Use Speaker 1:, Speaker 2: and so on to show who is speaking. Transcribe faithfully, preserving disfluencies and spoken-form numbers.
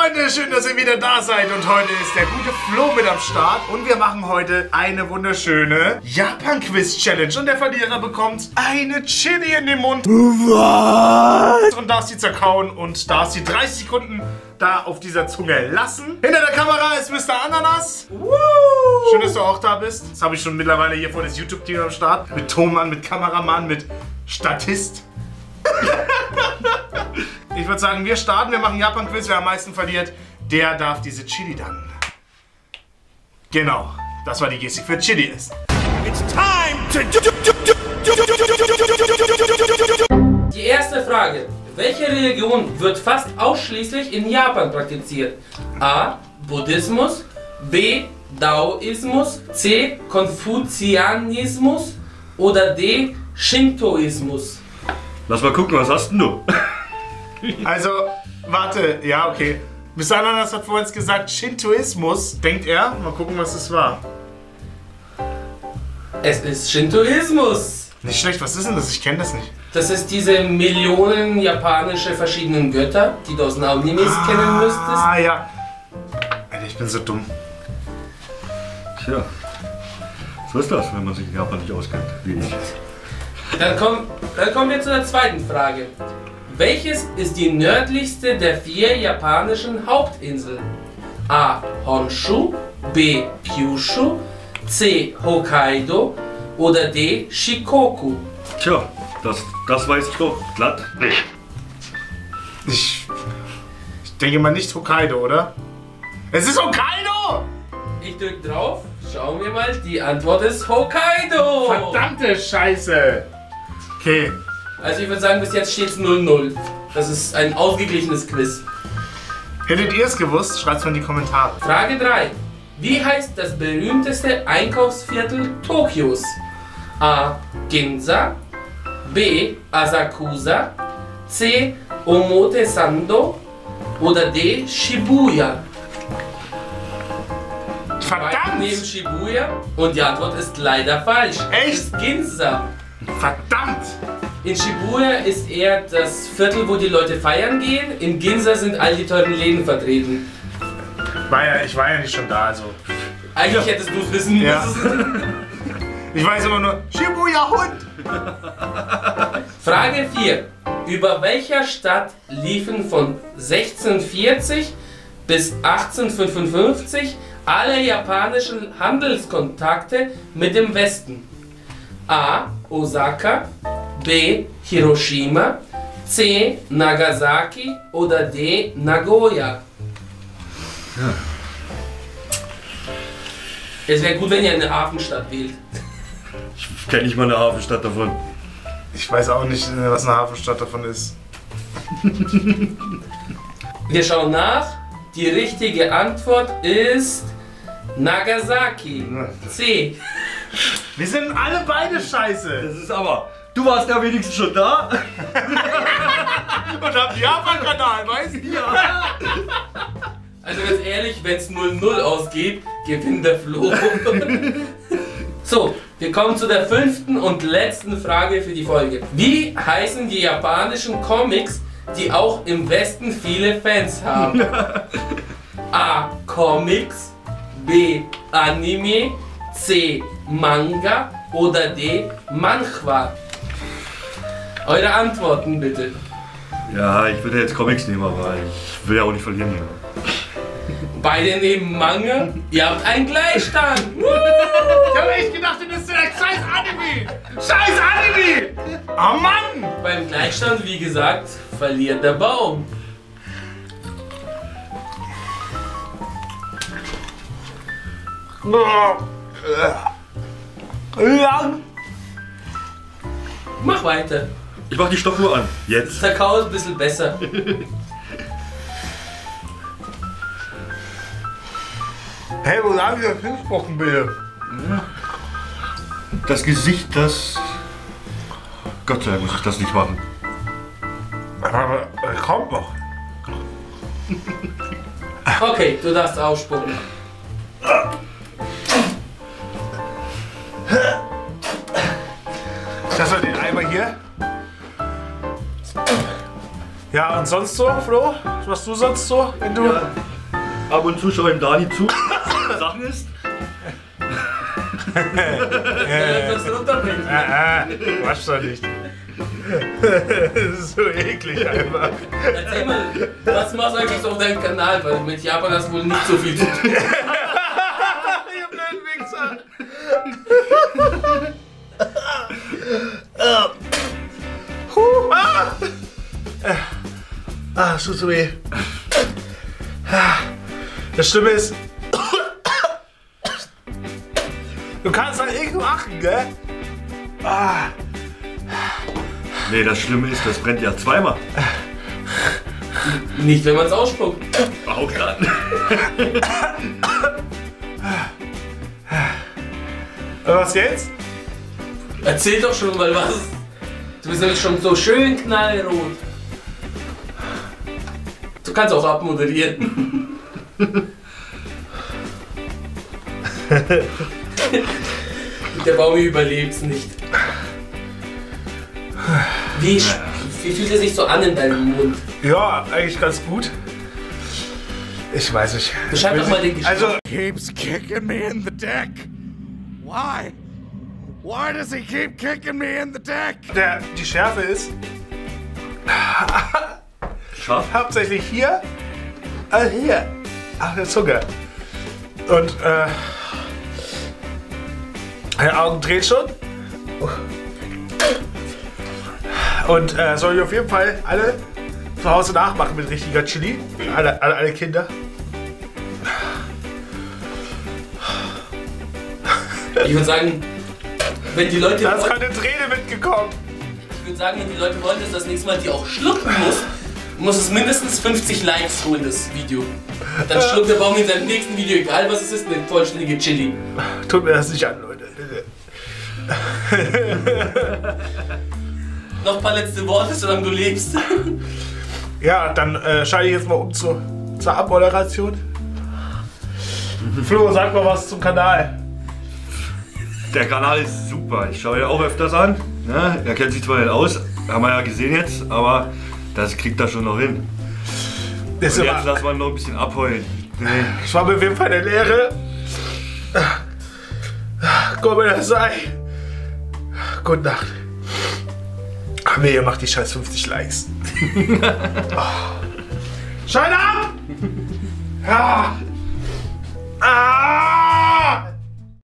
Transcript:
Speaker 1: Freunde, schön, dass ihr wieder da seid und heute ist der gute Flo mit am Start und wir machen heute eine wunderschöne Japan-Quiz-Challenge und der Verlierer bekommt eine Chili in den Mund. Was? Und darf sie zerkauen und darf sie dreißig Sekunden da auf dieser Zunge lassen. Hinter der Kamera ist Mister Ananas. Woo! Schön, dass du auch da bist. Das habe ich schon mittlerweile hier vor das YouTube-Team am Start. Mit Tonmann, mit Kameramann, mit Statist. Ich würde sagen, wir starten, wir machen Japan-Quiz, wer am meisten verliert, der darf diese Chili dann. Genau, das war die Gestik für Chili essen. It's time to
Speaker 2: Die erste Frage. Welche Religion wird fast ausschließlich in Japan praktiziert? A. Buddhismus, B. Daoismus, C. Konfuzianismus oder D. Shintoismus?
Speaker 3: Lass mal gucken, was hast denn du?
Speaker 1: Also, warte, ja, okay. Mister Ananas hat vorhin gesagt Shintoismus, denkt er. Mal gucken, was es war.
Speaker 2: Es ist Shintoismus.
Speaker 1: Nicht schlecht, was ist denn das? Ich kenne das nicht.
Speaker 2: Das ist diese Millionen japanische verschiedenen Götter, die du aus den Animes
Speaker 1: ah,
Speaker 2: kennen müsstest.
Speaker 1: Ah, ja. Alter, ich bin so dumm.
Speaker 3: Tja, so ist das, wenn man sich in Japan nicht auskennt, wie ich.
Speaker 2: Dann, komm, dann kommen wir zu der zweiten Frage. Welches ist die nördlichste der vier japanischen Hauptinseln? A. Honshu, B. Kyushu, C. Hokkaido oder D. Shikoku?
Speaker 3: Tja, das, das weiß ich doch glatt nicht.
Speaker 1: Ich, ich denke mal nicht Hokkaido, oder? Es ist Hokkaido!
Speaker 2: Ich drück drauf, schauen wir mal, die Antwort ist Hokkaido!
Speaker 1: Verdammte Scheiße! Okay.
Speaker 2: Also ich würde sagen, bis jetzt steht es null null. Das ist ein ausgeglichenes Quiz.
Speaker 1: Hättet ihr es gewusst? Schreibt es mal in die Kommentare.
Speaker 2: Frage drei. Wie heißt das berühmteste Einkaufsviertel Tokios? A. Ginza, B. Asakusa, C. Omotesando oder D. Shibuya?
Speaker 1: Verdammt!
Speaker 2: Neben Shibuya und die Antwort ist leider falsch.
Speaker 1: Echt?
Speaker 2: Es ist Ginza.
Speaker 1: Verdammt!
Speaker 2: In Shibuya ist eher das Viertel, wo die Leute feiern gehen. In Ginza sind all die teuren Läden vertreten.
Speaker 1: War ja, ich war ja nicht schon da, also.
Speaker 2: Eigentlich hättest du es wissen
Speaker 1: Ja.
Speaker 2: müssen.
Speaker 1: Ich weiß immer nur, Shibuya Hund!
Speaker 2: Frage vier. Über welcher Stadt liefen von sechzehnhundertvierzig bis achtzehnhundertfünfundfünfzig alle japanischen Handelskontakte mit dem Westen? A. Osaka, B. Hiroshima, C. Nagasaki oder D. Nagoya?
Speaker 3: Ja.
Speaker 2: Es wäre gut, wenn ihr eine Hafenstadt wählt.
Speaker 3: Ich kenne nicht mal eine Hafenstadt davon.
Speaker 1: Ich weiß auch nicht, was eine Hafenstadt davon ist.
Speaker 2: Wir schauen nach. Die richtige Antwort ist Nagasaki. C.
Speaker 1: Wir sind alle beide scheiße.
Speaker 3: Das ist aber... Du warst ja wenigstens schon da.
Speaker 1: Und habt Japan-Kanal, weißt du?
Speaker 3: Ja.
Speaker 2: Also ganz ehrlich, wenn es null null ausgeht, gewinnt der Flo. So, wir kommen zu der fünften und letzten Frage für die Folge. Wie heißen die japanischen Comics, die auch im Westen viele Fans haben? A. Comics, B. Anime, C. Manga oder D. Manhwa? Eure Antworten bitte.
Speaker 3: Ja, ich würde jetzt Comics nehmen, aber ich will ja auch nicht verlieren.
Speaker 2: Beide nehmen Manga. Ihr habt einen Gleichstand.
Speaker 1: Ich hab echt gedacht, du bist vielleicht scheiß Anime! Scheiß Anime! Oh Mann!
Speaker 2: Beim Gleichstand, wie gesagt, verliert der Baum. Mach weiter.
Speaker 3: Ich mach die Stoppuhr an. Jetzt.
Speaker 2: Zerkau ist ein bisschen besser.
Speaker 1: Hey, wo haben wir das hingesprochen, bitte?
Speaker 3: Das Gesicht, das... Gott sei Dank muss ich das nicht machen.
Speaker 1: Aber er kommt noch.
Speaker 2: Okay, du darfst ausspucken. Das war den Eimer hier.
Speaker 1: Ja, und sonst so, Flo? Was machst du sonst so, wenn du...
Speaker 3: Ja. Ab und zu schaue ich dem Dani zu, Sachen isst.
Speaker 2: Ja, das runterbringen.
Speaker 1: Ah, ah, wasch doch nicht. Das ist so eklig einfach.
Speaker 2: Erzähl mal, was machst du eigentlich so auf deinem Kanal? Weil mit Japan hast du wohl nicht so viel zu tun.
Speaker 1: Ihr blöden Wichser. Huh, ah. ah, es tut so weh. Das Schlimme ist, du kannst halt irgendwo machen, gell? Ah.
Speaker 3: Nee, das Schlimme ist, das brennt ja zweimal.
Speaker 2: Nicht, wenn man es ausspuckt.
Speaker 3: Auch gerade.
Speaker 1: Was jetzt?
Speaker 2: Erzähl doch schon mal was. Du bist nämlich schon so schön knallrot. Du kannst auch abmoderieren. Der Baumi überlebt's nicht. Wie, wie fühlt er sich so an in deinem Mund?
Speaker 1: Ja, eigentlich ganz gut. Ich weiß nicht.
Speaker 2: Beschreib doch mal den Geschmack.
Speaker 1: Also, keeps kicking me in the dick. Why? Why does he keep kicking me in the dick? Der, die Schärfe ist
Speaker 3: Scharf.
Speaker 1: hauptsächlich hier, äh, hier, auf der Zunge. Und, äh, meine Augen drehen schon. Und äh, soll ich auf jeden Fall alle zu Hause nachmachen mit richtiger Chili. Alle, alle, alle Kinder.
Speaker 2: Ich würde sagen, wenn die Leute
Speaker 1: Da ist
Speaker 2: wollen,
Speaker 1: keine Träne mitgekommen.
Speaker 2: ich würde sagen, wenn die Leute wollen, dass das nächste Mal die auch schlucken muss, muss es mindestens fünfzig Likes holen, das Video. Dann schluckt der Baum in seinem nächsten Video, egal was es ist, eine vollständige Chili.
Speaker 1: Tut mir das nicht an, Leute.
Speaker 2: Noch ein paar letzte Worte, solange du lebst.
Speaker 1: Ja, dann äh, schalte ich jetzt mal um zu, zur Abmoderation. Flo, sag mal was zum Kanal.
Speaker 3: Der Kanal ist super. Ich schaue ihn auch öfters an. Ja, er kennt sich zwar nicht aus, haben wir ja gesehen jetzt, aber das kriegt er schon noch hin.
Speaker 1: Das
Speaker 3: Und
Speaker 1: ist
Speaker 3: jetzt
Speaker 1: immer,
Speaker 3: lassen wir ihn noch ein bisschen abheulen. Nee.
Speaker 1: es war mir auf jeden Fall eine Lehre. Gott mir das sei. Gute Nacht. Ach nee, ihr macht die scheiß fünfzig Likes. Schalt ab! Ja. Ah!